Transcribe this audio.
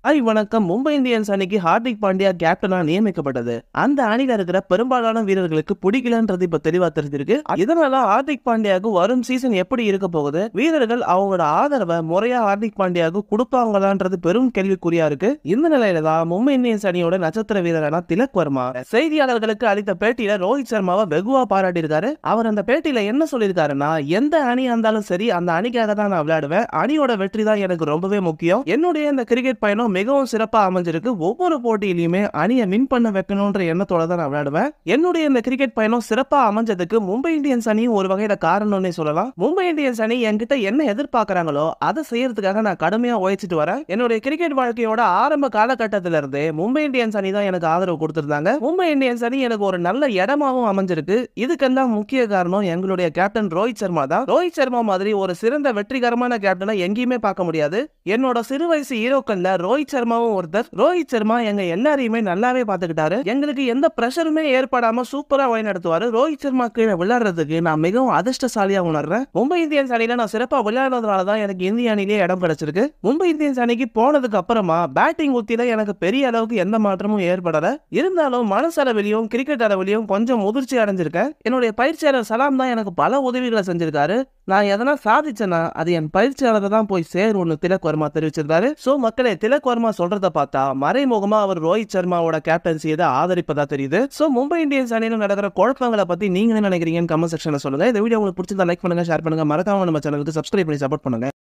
வணக்கம். மும்பை இந்தியன்ஸ் அணிக்கு ஹார்திக் பாண்டியா கேப்டனா நியமிக்கப்பட்டது. அந்த அணியில இருக்கிற பெரும்பாலான வீரர்களுக்கு பிடிக்கலன்றது இப்ப தெளிவா தெரிஞ்சிருக்கு. இதனால ஹார்திக் பாண்டியாவுக்கு வரும் சீசன் எப்படி இருக்க போகுது, வீரர்கள் அவங்களோட ஆதரவை முறையா ஹார்திக் பாண்டியாவுக்கு கொடுப்பாங்களான்றது பெரும் கேள்விக்குறியா இருக்கு. இந்த நிலையில தான் மும்பை இந்தியன்ஸ் அணியோட நட்சத்திர வீரரான திலக் வர்மா செய்தியாளர்களுக்கு அளித்த பேட்டியில ரோஹித் சர்மாவை வெகுவா பாராட்டியிருக்காரு. அவர் அந்த பேட்டியில என்ன சொல்லியிருக்காருன்னா, எந்த அணி இருந்தாலும் சரி அந்த அணிக்காக தான் நான் விளையாடுவேன். அணியோட வெற்றி தான் எனக்கு ரொம்பவே முக்கியம். என்னுடைய இந்த கிரிக்கெட் பயணம் மிகவும் சிறப்பா அமைஞ்சிருக்கு. ஒவ்வொரு போட்டியிலுமே அணியை வின் பண்ண வைக்கணும்ன்ற எண்ணத்தோட தான் நான் விளையாடுவேன். என்னுடைய இந்த கிரிக்கெட் பயணம் சிறப்பா அமைஞ்சதுக்கு மும்பை இந்தியன்ஸ் அணியும் ஒரு வகையில காரணம்னே சொல்லலாம். மும்பை இந்தியன்ஸ் அணி என்கிட்ட என்ன எதிர்பார்க்கறாங்களோ அதை செய்யறதுக்காக நான் கடுமையா உழைச்சிட்டு வரேன். என்னுடைய கிரிக்கெட் வாழ்க்கையோட ஆரம்ப காலகட்டத்தில இருந்து மும்பை இந்தியன்ஸ் அணி தான் எனக்கு ஆதரவு கொடுத்திருந்தாங்க. மும்பை இந்தியன்ஸ் அணி எனக்கு ஒரு நல்ல இடமாவும் அமைஞ்சிருக்கு. இதுக்கெல்லாம் முக்கிய காரணம் எங்களுடைய கேப்டன் ரோஹித் சர்மா தான். ரோஹித் சர்மா மாதிரி ஒரு சிறந்த வெற்றிகரமான கேப்டனை எங்கேயுமே பார்க்க முடியாது. என்னோட சிறு வயசு ஹீரோக்கள்ல ரோஹித் சர்மாவும் ஒருத்தர். ரோஹித் சர்மா எங்க எல்லாரையுமே நல்லாவே பாத்துக்கிட்டாரு. எங்களுக்கு எந்த பிரஷருமே ஏற்படாம சூப்பரா வழி நடத்துவாரு. ரோஹித் சர்மா கீழே விளையாடுறதுக்கு நான் மிகவும் அதிர்ஷ்டசாலியா உணர்றேன். மும்பை இந்தியன்ஸ் அணியில நான் சிறப்பா விளையாடுறதுனால தான் எனக்கு இந்திய அணியிலே இடம் கிடைச்சிருக்கு. மும்பை இந்தியன்ஸ் அணிக்கு போனதுக்கு அப்புறமா பேட்டிங் உத்தியில எனக்கு பெரிய அளவுக்கு எந்த மாற்றமும் ஏற்படல. இருந்தாலும் மனசளவிலையும் கிரிக்கெட் அளவிலையும் கொஞ்சம் முதிர்ச்சி அடைஞ்சிருக்கேன். என்னுடைய பயிற்சியாளர் சலாம் தான் எனக்கு பல உதவிகளை செஞ்சிருக்காரு. நான் எதனா சாதிச்சேன்னா அது என் பயிற்சியாளரை தான் போய் சேரும்னு திலக் வர்மா தெரிவிச்சிருக்காரு. சோ மக்களே, திலக் வர்மா சொல்றத பார்த்தா மறைமுகமா அவர் ரோஹித் சர்மாவோட கேப்டன்சியை ஆதரிப்பதா தெரியுது. சோ மும்பை இந்தியன்ஸ் அணியில நடக்கிற குழப்பங்களை பத்தி நீங்க என்ன நினைக்கிறீங்கன்னு கமெண்ட் செக்ஷன்ல சொல்லுங்க. இந்த வீடியோ உங்களுக்கு பிடிச்சிருந்தா லைக் பண்ணுங்க, ஷேர் பண்ணுங்க, மறக்காம நம்ம சேனலுக்கு சப்ஸ்கிரைப் பண்ணி சப்போர்ட் பண்ணுங்க.